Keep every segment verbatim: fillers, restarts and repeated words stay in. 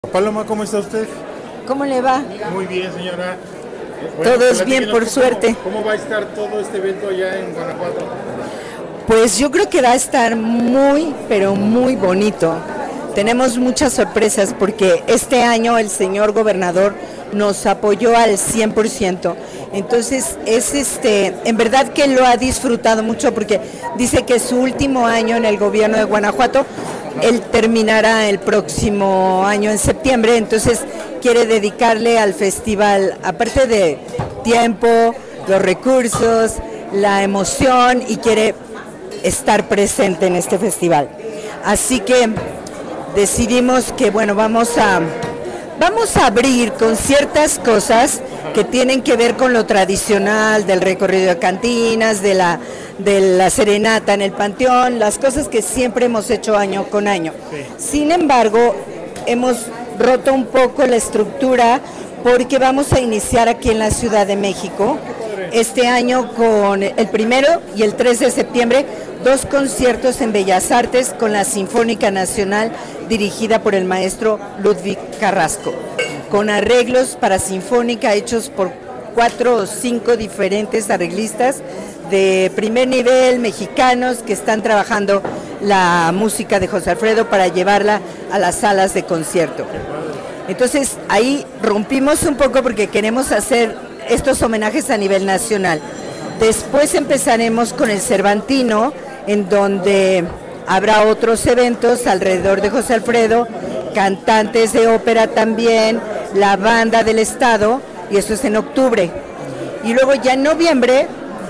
Paloma, ¿cómo está usted? ¿Cómo le va? Muy bien, señora. Bueno, todo es bien, por cómo, suerte. ¿Cómo va a estar todo este evento allá en Guanajuato? Pues yo creo que va a estar muy, pero muy bonito. Tenemos muchas sorpresas porque este año el señor gobernador nos apoyó al cien por ciento. Entonces, es este, en verdad que lo ha disfrutado mucho porque dice que es su último año en el gobierno de Guanajuato. Él terminará el próximo año en septiembre, entonces quiere dedicarle al festival, aparte de tiempo, los recursos, la emoción, y quiere estar presente en este festival. Así que decidimos que, bueno, vamos a, vamos a abrir con ciertas cosas que tienen que ver con lo tradicional del recorrido de cantinas, de la, de la serenata en el panteón, las cosas que siempre hemos hecho año con año. Sí. Sin embargo, hemos roto un poco la estructura porque vamos a iniciar aquí en la Ciudad de México este año con el primero y el tres de septiembre, dos conciertos en Bellas Artes con la Sinfónica Nacional dirigida por el maestro Ludwig Carrasco, con arreglos para sinfónica hechos por cuatro o cinco diferentes arreglistas de primer nivel mexicanos que están trabajando la música de José Alfredo para llevarla a las salas de concierto. Entonces ahí rompimos un poco porque queremos hacer estos homenajes a nivel nacional. Después empezaremos con el Cervantino, en donde habrá otros eventos alrededor de José Alfredo, cantantes de ópera también, la banda del estado, y eso es en octubre. Y luego ya en noviembre,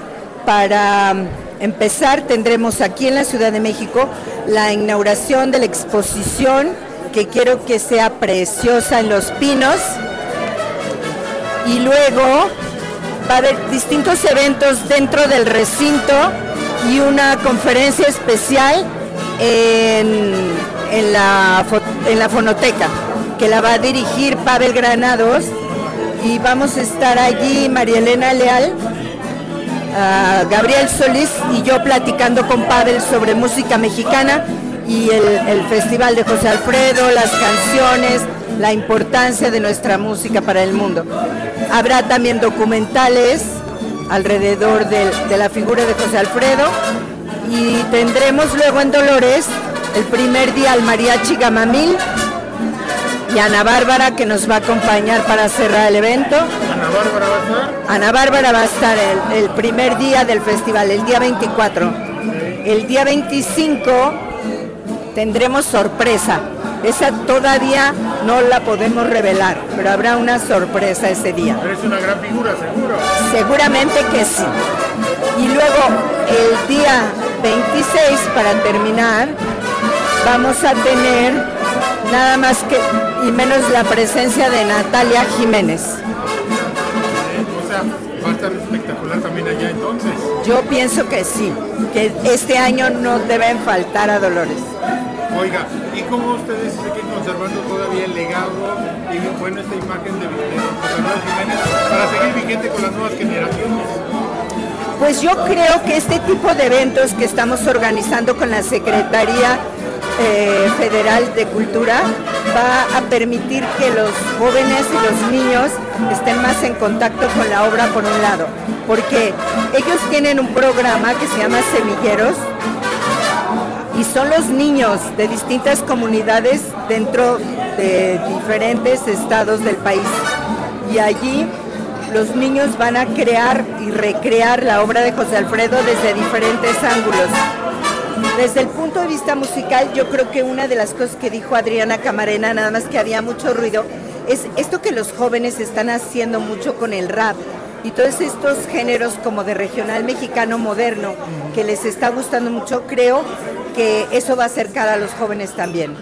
para empezar, tendremos aquí en la Ciudad de México la inauguración de la exposición, que quiero que sea preciosa, en Los Pinos. Y luego va a haber distintos eventos dentro del recinto y una conferencia especial en, en, la, en la fonoteca, que la va a dirigir Pavel Granados, y vamos a estar allí María Elena Leal, uh, Gabriel Solís y yo platicando con Pavel sobre música mexicana y el, el Festival de José Alfredo, las canciones, la importancia de nuestra música para el mundo. Habrá también documentales alrededor de, de la figura de José Alfredo, y tendremos luego en Dolores el primer día al Mariachi Gamamil y Ana Bárbara, que nos va a acompañar para cerrar el evento. ¿Ana Bárbara va a estar? Ana Bárbara va a estar el, el primer día del festival, el día veinticuatro. El día veinticinco tendremos sorpresa. Esa todavía no la podemos revelar, pero habrá una sorpresa ese día. Pero es una gran figura, seguro. Seguramente que sí. Y luego el día veintiséis, para terminar, vamos a tener nada más que y menos la presencia de Natalia Jiménez. O sea, va a estar espectacular también allá entonces. Yo pienso que sí, que este año no deben faltar a Dolores. Oiga, ¿y cómo ustedes siguen conservando todavía el legado y bueno, esta imagen de, de José Alfredo Jiménez para seguir vigente con las nuevas generaciones? Pues yo creo que este tipo de eventos que estamos organizando con la Secretaría eh, Federal de Cultura va a permitir que los jóvenes y los niños estén más en contacto con la obra, por un lado, porque ellos tienen un programa que se llama Semilleros, y son los niños de distintas comunidades dentro de diferentes estados del país. Y allí los niños van a crear y recrear la obra de José Alfredo desde diferentes ángulos. Desde el punto de vista musical, yo creo que una de las cosas que dijo Adriana Camarena, nada más que había mucho ruido, es esto que los jóvenes están haciendo mucho con el rap y todos estos géneros como de regional mexicano moderno, que les está gustando mucho. Creo que eso va a acercar a los jóvenes también.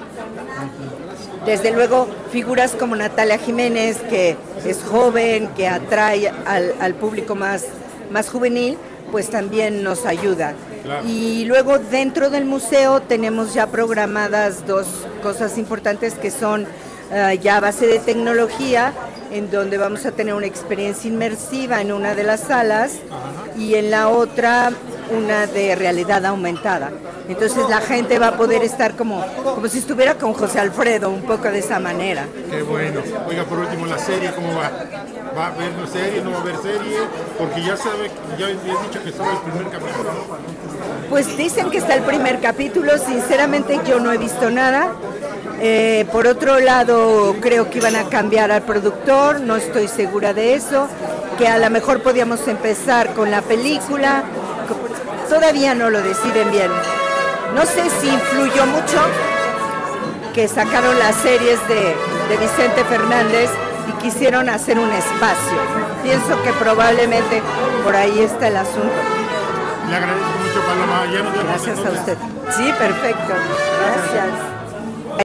Desde luego, figuras como Natalia Jiménez, que es joven, que atrae al, al público más, más juvenil, pues también nos ayuda. Claro. Y luego dentro del museo tenemos ya programadas dos cosas importantes que son uh, ya a base de tecnología, en donde vamos a tener una experiencia inmersiva en una de las salas. Ajá. Y en la otra una de realidad aumentada. Entonces la gente va a poder estar como, como si estuviera con José Alfredo, un poco de esa manera. Qué bueno. Oiga, por último, la serie, ¿cómo va? ¿Va a haber serie, no va a haber serie? Porque ya sabe, ya habías dicho que estaba el primer capítulo. Pues dicen que está el primer capítulo, sinceramente yo no he visto nada. Eh, por otro lado, creo que iban a cambiar al productor, no estoy segura de eso, que a lo mejor podíamos empezar con la película, todavía no lo deciden bien. No sé si influyó mucho que sacaron las series de, de Vicente Fernández y quisieron hacer un espacio. Pienso que probablemente por ahí está el asunto. Le agradezco mucho, Paloma. Ya nos vemos. Gracias entonces. a usted. Sí, perfecto. Gracias.